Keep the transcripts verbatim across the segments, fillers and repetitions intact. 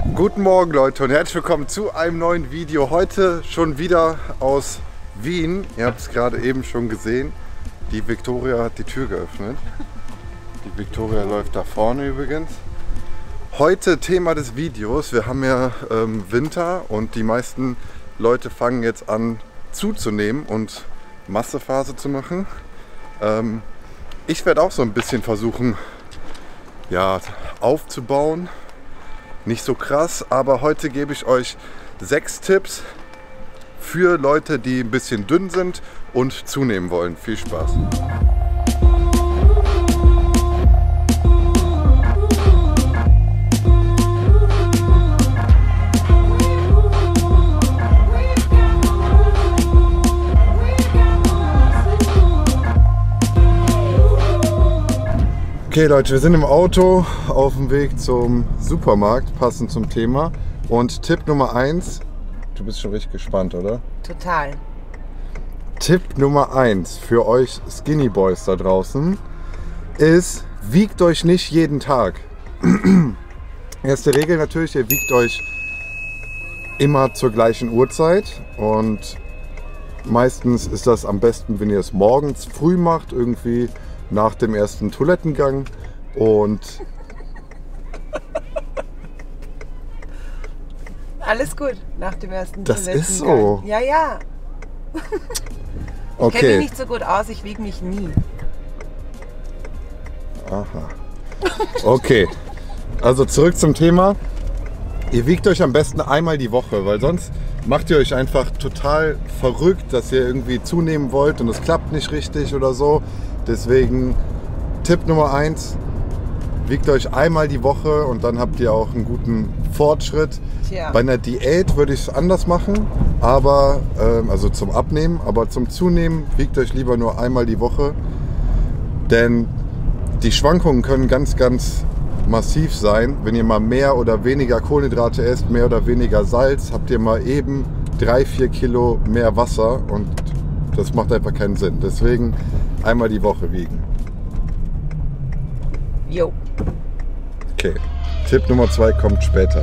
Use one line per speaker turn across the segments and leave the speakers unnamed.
Guten Morgen Leute und herzlich willkommen zu einem neuen Video. Heute schon wieder aus Wien. Ihr habt es gerade eben schon gesehen. Die Victoria hat die Tür geöffnet. Die Victoria läuft da vorne übrigens. Heute Thema des Videos. Wir haben ja ähm, Winter und die meisten Leute fangen jetzt an zuzunehmen und Massephase zu machen. Ähm, ich werde auch so ein bisschen versuchen, ja, aufzubauen. Nicht so krass, aber heute gebe ich euch sechs Tipps für Leute, die ein bisschen dünn sind und zunehmen wollen. Viel Spaß! Okay Leute, wir sind im Auto auf dem Weg zum Supermarkt, passend zum Thema. Und Tipp Nummer eins, du bist schon richtig gespannt, oder?
Total.
Tipp Nummer eins für euch Skinny Boys da draußen ist, wiegt euch nicht jeden Tag. Erste Regel natürlich, ihr wiegt euch immer zur gleichen Uhrzeit. Und meistens ist das am besten, wenn ihr es morgens früh macht, irgendwie nach dem ersten Toilettengang. Und
alles gut, nach dem ersten
das
Toilettengang.
ist so.
Ja, ja. Ich
Okay.
kenne mich nicht so gut aus, ich wiege mich nie.
Aha. Okay, also zurück zum Thema. Ihr wiegt euch am besten einmal die Woche, weil sonst macht ihr euch einfach total verrückt, dass ihr irgendwie zunehmen wollt und es klappt nicht richtig oder so. Deswegen Tipp Nummer eins, wiegt euch einmal die Woche und dann habt ihr auch einen guten Fortschritt.
Tja.
Bei einer Diät würde ich es anders machen, aber ähm, also zum Abnehmen, aber zum Zunehmen wiegt euch lieber nur einmal die Woche, denn die Schwankungen können ganz, ganz massiv sein. Wenn ihr mal mehr oder weniger Kohlenhydrate esst, mehr oder weniger Salz, habt ihr mal eben drei, vier Kilo mehr Wasser und das macht einfach keinen Sinn. Deswegen einmal die Woche wiegen.
Jo.
Okay, Tipp Nummer zwei kommt später.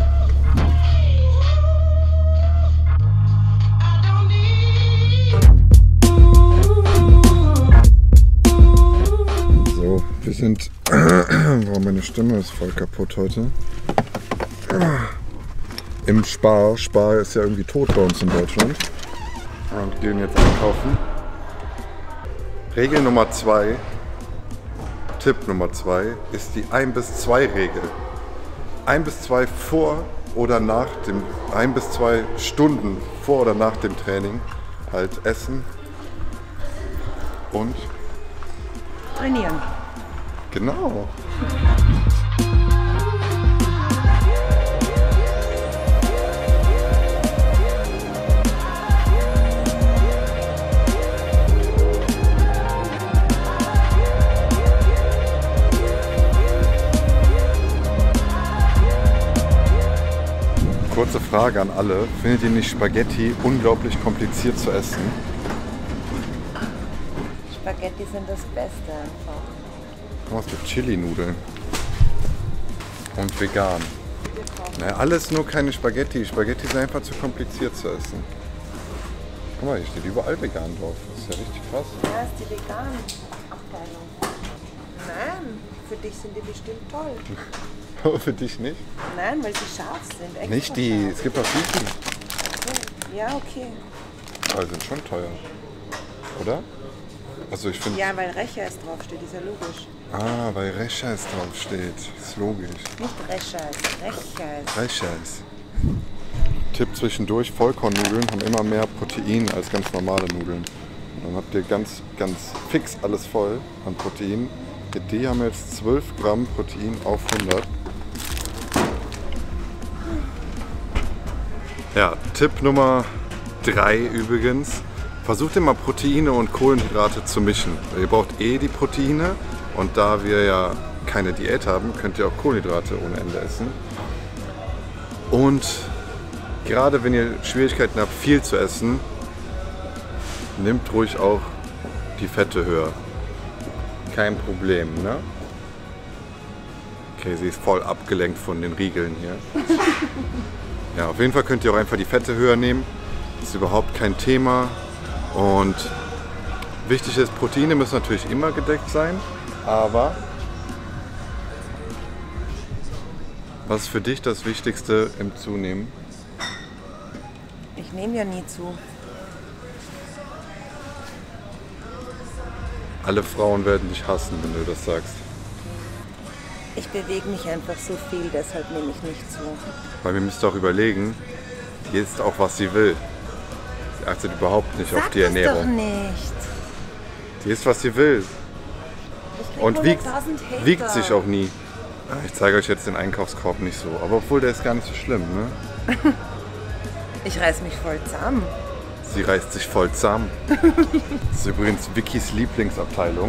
So, wir sind... Oh, meine Stimme ist voll kaputt heute. Im Spar. Spar ist ja irgendwie tot bei uns in Deutschland. Und gehen jetzt einkaufen. Regel Nummer zwei, Tipp Nummer zwei ist die ein bis zwei Regel. ein bis zwei vor oder nach dem, ein bis zwei Stunden vor oder nach dem Training halt essen und
Trainieren.
genau. Kurze Frage an alle. Findet ihr nicht Spaghetti unglaublich kompliziert zu essen?
Spaghetti sind das Beste einfach.
Guck mal, es gibt Chili-Nudeln. Und vegan. Naja, alles nur keine Spaghetti. Spaghetti sind einfach zu kompliziert zu essen. Guck mal, hier steht überall vegan drauf. Das ist ja richtig krass.
Ja, ist die veganen Abteilung. Nein, für dich sind die bestimmt toll.
Für dich nicht?
Nein, weil sie scharf sind. Extra
Nicht die,
scharf.
es gibt auch die.
Okay. Ja, okay.
Aber die sind schon teuer. Oder? Also ich finde...
Ja, weil Recher draufsteht, ist ja logisch.
Ah, weil Reschers draufsteht. Ist logisch.
Nicht Recher, Recher.
Reschers. Tipp zwischendurch, Vollkornnudeln haben immer mehr Protein als ganz normale Nudeln. Und dann habt ihr ganz, ganz fix alles voll an Protein. Die haben jetzt zwölf Gramm Protein auf hundert. Ja, Tipp Nummer drei übrigens. Versucht immer Proteine und Kohlenhydrate zu mischen. Ihr braucht eh die Proteine und da wir ja keine Diät haben, könnt ihr auch Kohlenhydrate ohne Ende essen. Und gerade wenn ihr Schwierigkeiten habt, viel zu essen, nehmt ruhig auch die Fette höher. Kein Problem, ne? Okay, sie ist voll abgelenkt von den Riegeln hier. Ja, auf jeden Fall könnt ihr auch einfach die Fette höher nehmen. Das ist überhaupt kein Thema. Und wichtig ist, Proteine müssen natürlich immer gedeckt sein. Aber was ist für dich das Wichtigste im Zunehmen?
Ich nehme ja nie zu.
Alle Frauen werden dich hassen, wenn du das sagst.
Ich bewege mich einfach so viel, deshalb nehme ich nicht zu.
Weil wir müssen auch überlegen, die isst auch, was sie will. Sie achtet überhaupt nicht
Sag
auf die
das
Ernährung.
doch nicht.
Die isst, was sie will.
Ich krieg
Und wiegt,
hunderttausend Hater.
wiegt sich auch nie. Ich zeige euch jetzt den Einkaufskorb nicht so. Aber obwohl, der ist gar nicht so schlimm, ne?
Ich reiß mich voll zusammen.
Sie reißt sich voll zusammen. Das ist übrigens Vickys Lieblingsabteilung.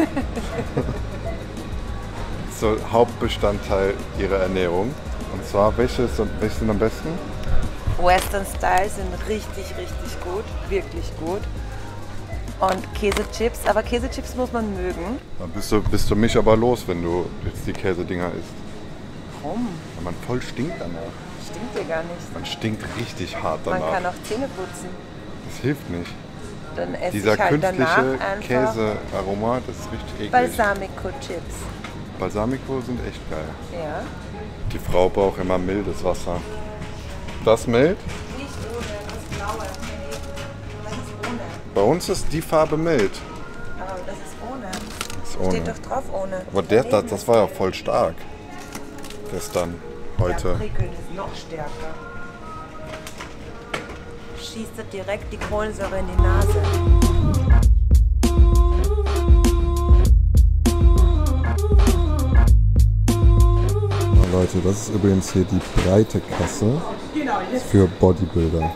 So Hauptbestandteil ihrer Ernährung. Und zwar, welche, ist, welche sind am besten?
Western Style sind richtig, richtig gut. Wirklich gut. Und Käsechips, aber Käsechips muss man mögen.
Dann bist du, bist du mich aber los, wenn du jetzt die Käsedinger isst.
Warum?
Weil man voll stinkt danach.
Stimmt dir gar nicht.
Man stinkt richtig hart danach.
Man kann auch Zähne putzen.
Das hilft nicht.
Dann esse
Dieser
ich halt danach
künstliche
einfach
Käsearoma, das ist richtig eklig.
Balsamico-Chips.
Balsamico sind echt geil.
Ja.
Die Frau braucht immer mildes Wasser. Das mild?
Nicht ohne, das blaue. Das ist ohne.
Bei uns ist die Farbe mild.
Aber das ist ohne.
Das ist ohne.
Steht doch drauf ohne.
Aber der, das, das war ja voll stark. Gestern, heute.
Der Prickeln ist noch stärker. Schießt er direkt die Kohlensäure in die Nase.
Leute, das ist übrigens hier die breite Kasse für Bodybuilder.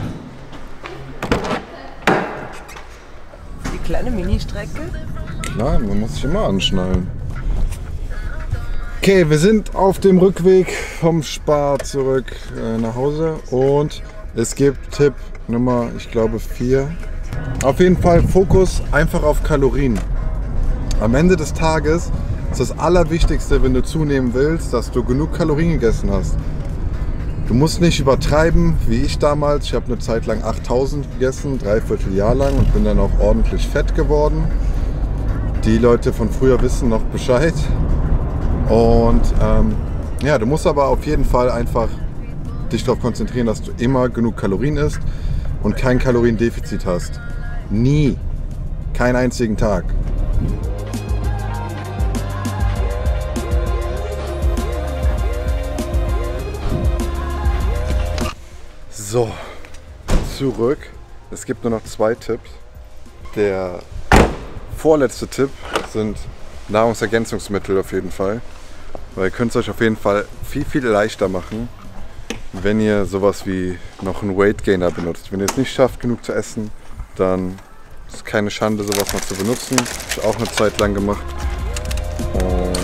Die kleine Ministrecke?
Nein, man muss sich immer anschnallen. Okay, wir sind auf dem Rückweg vom Spar zurück äh, nach Hause und es gibt Tipp Nummer, ich glaube vier. Auf jeden Fall Fokus einfach auf Kalorien. Am Ende des Tages ist das Allerwichtigste, wenn du zunehmen willst, dass du genug Kalorien gegessen hast. Du musst nicht übertreiben, wie ich damals. Ich habe eine Zeit lang achttausend gegessen, dreiviertel Jahr lang und bin dann auch ordentlich fett geworden. Die Leute von früher wissen noch Bescheid. Und ähm, ja, du musst aber auf jeden Fall einfach dich darauf konzentrieren, dass du immer genug Kalorien isst und kein Kaloriendefizit hast. Nie. Keinen einzigen Tag. So, zurück. Es gibt nur noch zwei Tipps. Der vorletzte Tipp sind Nahrungsergänzungsmittel auf jeden Fall. Weil ihr könnt es euch auf jeden Fall viel, viel leichter machen, wenn ihr sowas wie noch einen Weight Gainer benutzt. Wenn ihr es nicht schafft, genug zu essen, dann ist es keine Schande, sowas mal zu benutzen. Das habe ich auch eine Zeit lang gemacht. Und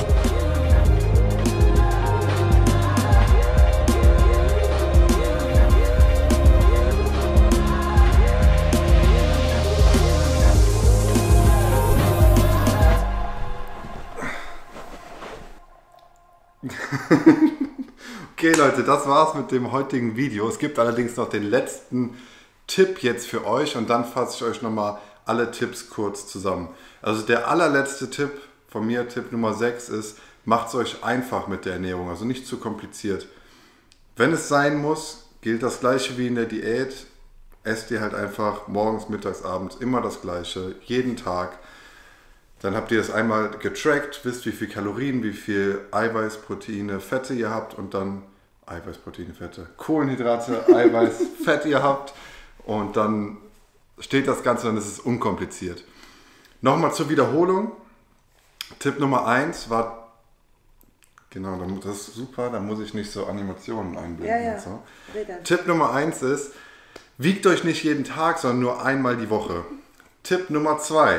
okay Leute, das war's mit dem heutigen Video. Es gibt allerdings noch den letzten Tipp jetzt für euch und dann fasse ich euch nochmal alle Tipps kurz zusammen. Also der allerletzte Tipp von mir, Tipp Nummer sechs ist, macht es euch einfach mit der Ernährung, also nicht zu kompliziert. Wenn es sein muss, gilt das gleiche wie in der Diät. Esst ihr halt einfach morgens, mittags, abends immer das gleiche, jeden Tag. Dann habt ihr das einmal getrackt, wisst wie viel Kalorien, wie viel Eiweiß, Proteine, Fette ihr habt und dann Eiweiß, Proteine, Fette, Kohlenhydrate, Eiweiß, Fett ihr habt und dann steht das Ganze und es ist unkompliziert. Nochmal zur Wiederholung. Tipp Nummer eins war, genau, das ist super, da muss ich nicht so Animationen einblenden.
Ja, ja.
Und so.
Bitte.
Tipp Nummer eins ist, wiegt euch nicht jeden Tag, sondern nur einmal die Woche. Tipp Nummer zwei.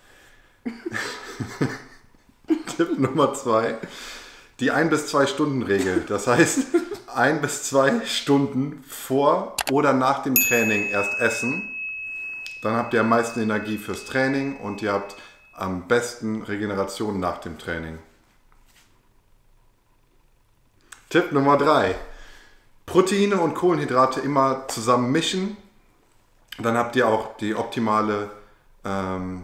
Tipp Nummer zwei, die ein bis zwei Stunden Regel. Das heißt, ein bis zwei Stunden vor oder nach dem Training erst essen. Dann habt ihr am meisten Energie fürs Training und ihr habt am besten Regeneration nach dem Training. Tipp Nummer drei. Proteine und Kohlenhydrate immer zusammen mischen. Dann habt ihr auch die optimale ähm,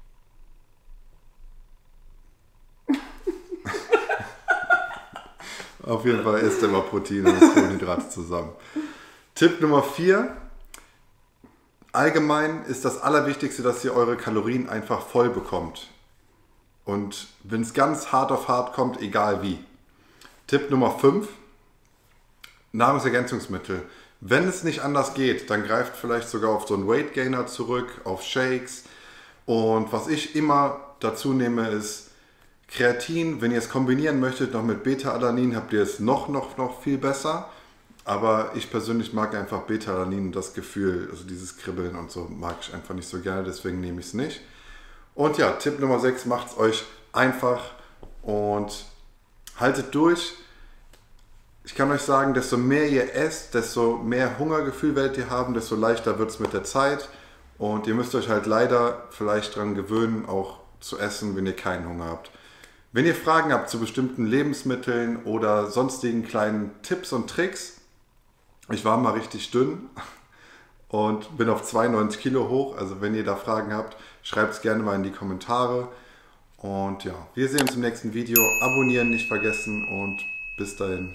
auf jeden Fall isst immer Proteine und Kohlenhydrate zusammen. Tipp Nummer vier. Allgemein ist das Allerwichtigste, dass ihr eure Kalorien einfach voll bekommt. Und wenn es ganz hart auf hart kommt, egal wie. Tipp Nummer fünf. Nahrungsergänzungsmittel. Wenn es nicht anders geht, dann greift vielleicht sogar auf so einen Weight Gainer zurück, auf Shakes. Und was ich immer dazu nehme, ist Kreatin. Wenn ihr es kombinieren möchtet noch mit Beta-Alanin, habt ihr es noch, noch, noch viel besser. Aber ich persönlich mag einfach Beta-Alanin und das Gefühl, also dieses Kribbeln und so mag ich einfach nicht so gerne, deswegen nehme ich es nicht. Und ja, Tipp Nummer sechs, macht es euch einfach und haltet durch. Ich kann euch sagen, desto mehr ihr esst, desto mehr Hungergefühl werdet ihr haben, desto leichter wird es mit der Zeit. Und ihr müsst euch halt leider vielleicht daran gewöhnen, auch zu essen, wenn ihr keinen Hunger habt. Wenn ihr Fragen habt zu bestimmten Lebensmitteln oder sonstigen kleinen Tipps und Tricks, ich war mal richtig dünn und bin auf zweiundneunzig Kilo hoch. Also wenn ihr da Fragen habt, schreibt es gerne mal in die Kommentare. Und ja, wir sehen uns im nächsten Video. Abonnieren nicht vergessen und bis dahin.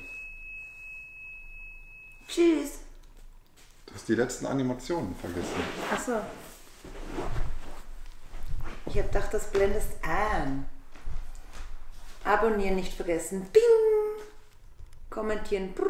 Tschüss.
Du hast die letzten Animationen vergessen.
Achso. Ich hab gedacht, das blendest an. Abonnieren nicht vergessen. Bing! Kommentieren. Brrr.